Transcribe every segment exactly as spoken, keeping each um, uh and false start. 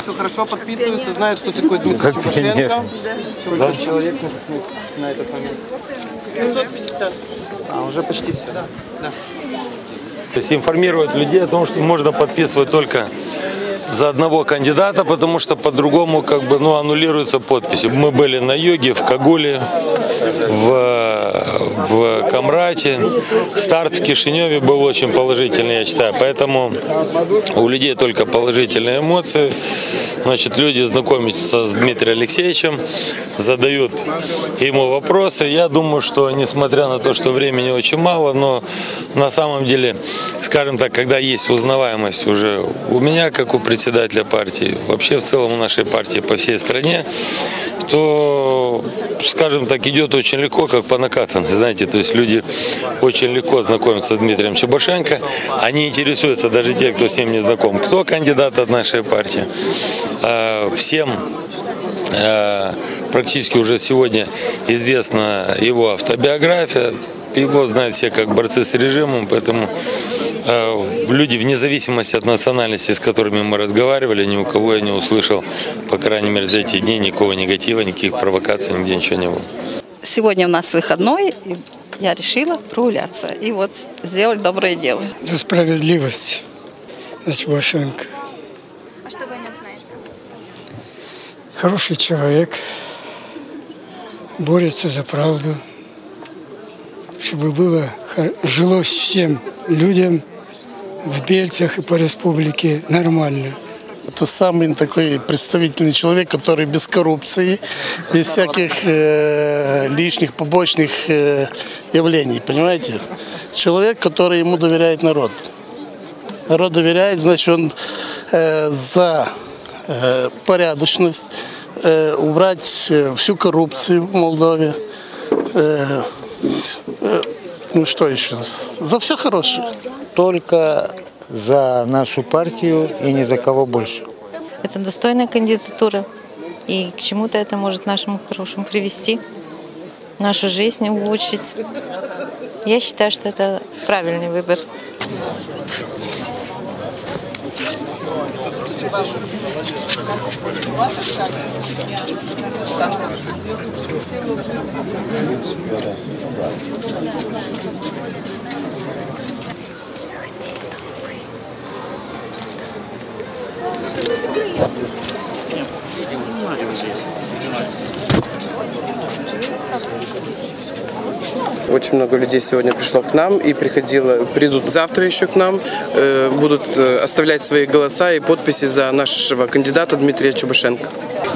все хорошо, подписываются, знают, кто такой Дмитрий Чубашенко. Сколько человек на этот момент? пятьсот пятьдесят. А, уже почти все. Да. Да. То есть информировать людей о том, что можно подписывать только за одного кандидата, потому что по-другому как бы, ну, аннулируются подписи. Мы были на юге, в Кагуле, в, в Камрате. Старт в Кишиневе был очень положительный, я считаю. Поэтому у людей только положительные эмоции. Значит, люди знакомятся с Дмитрием Алексеевичем, задают ему вопросы. Я думаю, что несмотря на то, что времени очень мало, но на самом деле, скажем так, когда есть узнаваемость уже у меня, как у председателя партии, вообще в целом у нашей партии по всей стране, то, скажем так, идет очень легко, как по накатанной, знаете, то есть люди очень легко знакомятся с Дмитрием Чубашенко, они интересуются, даже те, кто с ним не знаком, кто кандидат от нашей партии. Всем практически уже сегодня известна его автобиография, его знают все как борцы с режимом, поэтому люди, вне зависимости от национальности, с которыми мы разговаривали, ни у кого я не услышал, по крайней мере, за эти дни никакого негатива, никаких провокаций, нигде ничего не было. Сегодня у нас выходной, и я решила прогуляться и вот сделать доброе дело. За справедливость за Чубашенко. А что вы о нем знаете? Хороший человек, борется за правду, чтобы было жилось всем людям в Бельцах и по республике нормально. Это самый такой представительный человек, который без коррупции, без всяких э, лишних побочных э, явлений, понимаете? Человек, который ему доверяет народ. Народ доверяет, значит, он э, за э, порядочность, э, убрать э, всю коррупцию в Молдове. Э, э, ну что еще? За все хорошее. Только за нашу партию и ни за кого больше. Это достойная кандидатура, и к чему-то это может нашему хорошему привести, нашу жизнь улучшить. Я считаю, что это правильный выбор. Очень много людей сегодня пришло к нам и приходило, придут завтра еще к нам, э, будут оставлять свои голоса и подписи за нашего кандидата Дмитрия Чубашенко.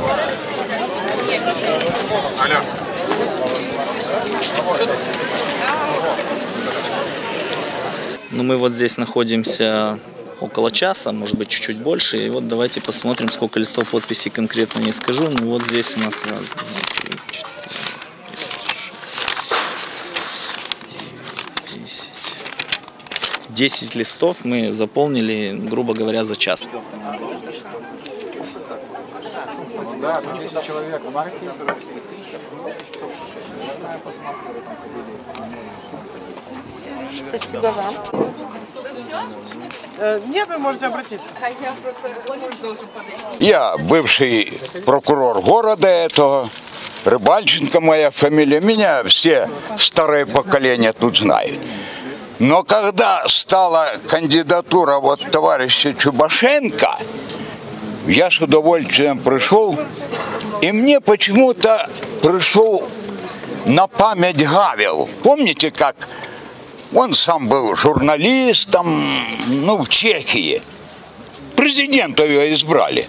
Ну, мы вот здесь находимся около часа, может быть, чуть-чуть больше. И вот давайте посмотрим, сколько листов подписей конкретно не скажу. Ну, вот здесь у нас раз, два, три, четыре, пять, шесть, десять. Десять листов мы заполнили, грубо говоря, за час. Спасибо вам. Нет, вы можете обратиться. Я бывший прокурор города этого, Рыбальченко моя фамилия. Меня все старое поколение тут знают. Но когда стала кандидатура вот товарища Чубашенко, я с удовольствием пришел, и мне почему-то пришел на память Гавел. Помните, как он сам был журналистом, ну, в Чехии. Президента его избрали.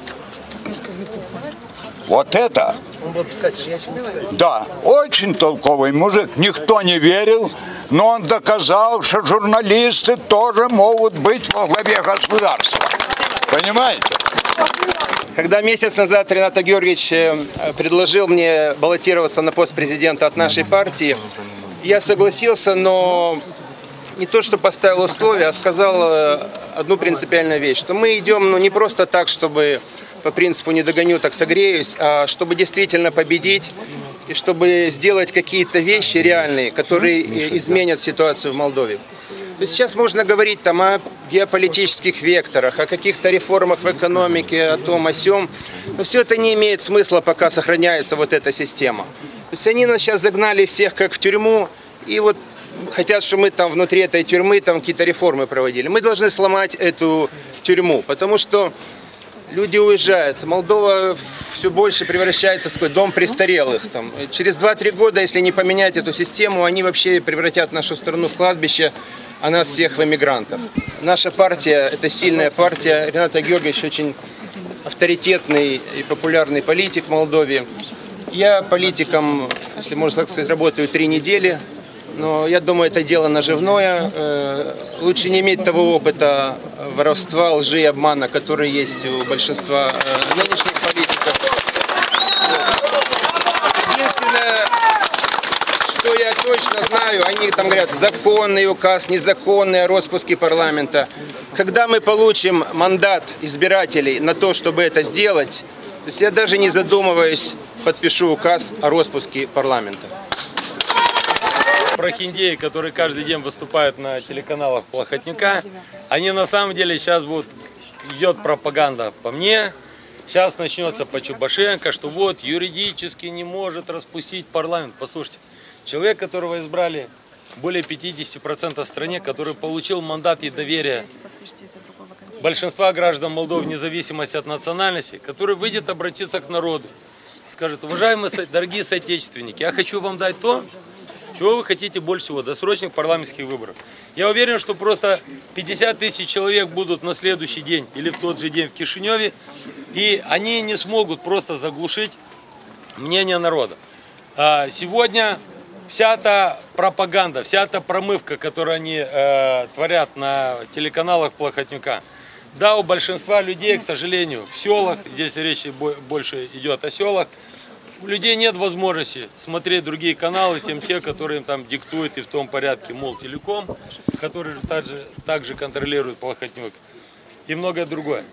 Вот это, да, очень толковый мужик. Никто не верил, но он доказал, что журналисты тоже могут быть во главе государства. Понимаете? Когда месяц назад Ренат Георгиевич предложил мне баллотироваться на пост президента от нашей партии, я согласился, но не то, что поставил условия, а сказал одну принципиальную вещь, что мы идем, ну, не просто так, чтобы по принципу «не догоню, так согреюсь», а чтобы действительно победить и чтобы сделать какие-то вещи реальные, которые изменят ситуацию в Молдове. есть сейчас можно говорить там о геополитических векторах, о каких-то реформах в экономике, о том, о сём. Но все это не имеет смысла, пока сохраняется вот эта система. То есть они нас сейчас загнали всех как в тюрьму, и вот хотят, чтобы мы там внутри этой тюрьмы там какие-то реформы проводили. Мы должны сломать эту тюрьму, потому что люди уезжают. Молдова все больше превращается в такой дом престарелых. Там, через два-три года, если не поменять эту систему, они вообще превратят нашу страну в кладбище, а нас всех в эмигрантов. Наша партия – это сильная партия. Ренат Георгиевич очень авторитетный и популярный политик в Молдове. Я политиком, если можно так сказать, работаю три недели. Но я думаю, это дело наживное. Лучше не иметь того опыта воровства, лжи и обмана, который есть у большинства нынешних политиков. Единственное, что я точно знаю, они там говорят, законный указ, незаконный о распуске парламента. Когда мы получим мандат избирателей на то, чтобы это сделать, то есть я даже не задумываясь подпишу указ о распуске парламента. Прохиндеи, которые каждый день выступают на телеканалах Плохотнюка, они на самом деле сейчас будут, идет пропаганда по мне, сейчас начнется по Чубашенко, что вот юридически не может распустить парламент. Послушайте, человек, которого избрали более пятидесяти процентов в стране, который получил мандат и доверие большинства граждан Молдовы, вне зависимости от национальности, который выйдет обратиться к народу, скажет: уважаемые, дорогие соотечественники, я хочу вам дать то, чего вы хотите больше всего, досрочных парламентских выборов. Я уверен, что просто пятьдесят тысяч человек будут на следующий день или в тот же день в Кишиневе, и они не смогут просто заглушить мнение народа. Сегодня вся эта пропаганда, вся эта промывка, которую они э, творят на телеканалах Плохотнюка, да, у большинства людей, к сожалению, в селах, здесь речь больше идет о селах, у людей нет возможности смотреть другие каналы, тем те, которые им там диктуют и в том порядке Молтелеком, который также, также контролирует Плохотнюк, и многое другое.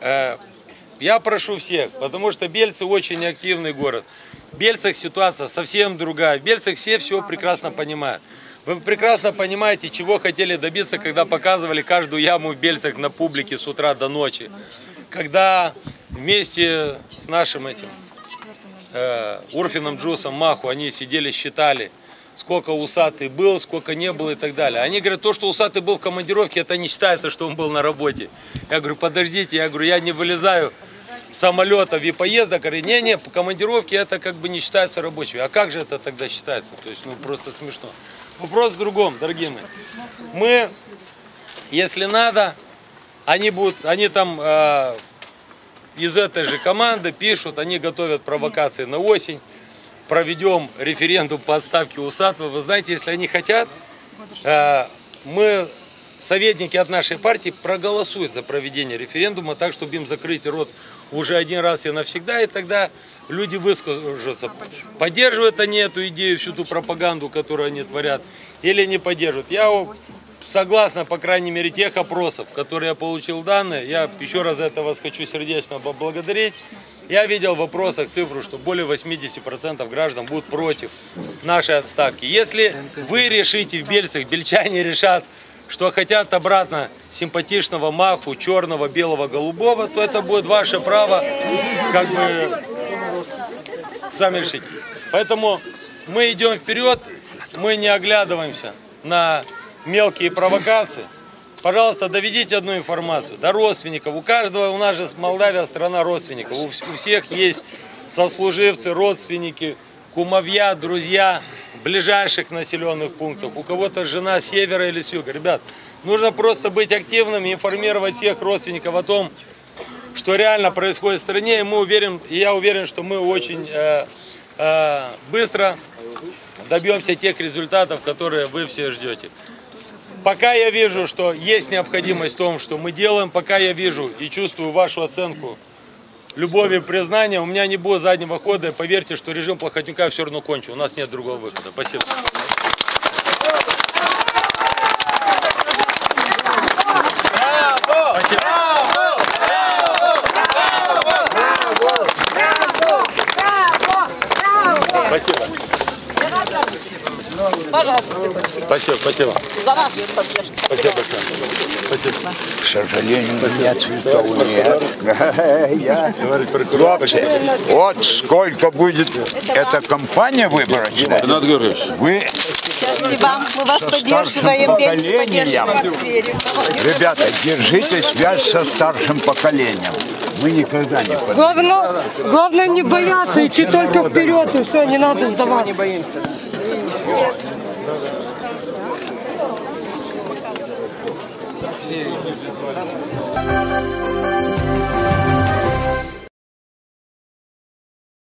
Я прошу всех, потому что Бельцы очень активный город. В Бельцах ситуация совсем другая. В Бельцах все все прекрасно понимают. Вы прекрасно понимаете, чего хотели добиться, когда показывали каждую яму в Бельцах на публике с утра до ночи. Когда вместе с нашим этим э, Урфином Джусом Маху они сидели, считали, сколько усатый был, сколько не было и так далее. Они говорят, то, что усатый был в командировке, это не считается, что он был на работе. Я говорю, подождите, я говорю, я не вылезаю с самолетов и поездок. Говорю, не-не, по командировке это как бы не считается рабочим. А как же это тогда считается? То есть, ну, просто смешно. Вопрос в другом, дорогие мои. Мы, если надо, они будут, они там э, из этой же команды пишут, они готовят провокации на осень. Проведем референдум по отставке усатого. Вы знаете, если они хотят, э, мы, советники от нашей партии, проголосуют за проведение референдума так, чтобы им закрыть рот уже один раз и навсегда, и тогда люди выскажутся, поддерживают они эту идею, всю ту пропаганду, которую они творят, или не поддерживают. Я согласно, по крайней мере, тех опросов, которые я получил данные, я еще раз за это вас хочу сердечно поблагодарить. Я видел в вопросах цифру, что более восьмидесяти процентов граждан будут против нашей отставки. Если вы решите в Бельцах, бельчане решат, что хотят обратно симпатичного Маху, черного, белого, голубого, то это будет ваше право, как бы, сами решите. Поэтому мы идем вперед, мы не оглядываемся на мелкие провокации. Пожалуйста, доведите одну информацию до родственников. У каждого, у нас же Молдавия страна родственников. У, у всех есть сослуживцы, родственники, кумовья, друзья ближайших населенных пунктов. У кого-то жена с севера или с юга. Ребят, нужно просто быть активным и информировать всех родственников о том, что реально происходит в стране. И мы уверен, и я уверен, что мы очень э, э, быстро добьемся тех результатов, которые вы все ждете. Пока я вижу, что есть необходимость в том, что мы делаем, пока я вижу и чувствую вашу оценку любови и признания, у меня не будет заднего хода. Поверьте, что режим Плохотнюка все равно кончил. У нас нет другого выхода. Спасибо. Спасибо. Спасибо, спасибо. За нашу поддержку. Спасибо большое. Спасибо. К сожалению, у меня цветов нет. Я... Хлопцы, вот сколько будет эта компания выборочная. Вы Спасибо. Мы вас поддерживаем, бельцы, поддерживаем вас, верим. Ребята, держите связь со старшим поколением. Мы никогда не поднимем. Главное, главное не бояться, идти только вперед, и все, не надо сдаваться. Не боимся.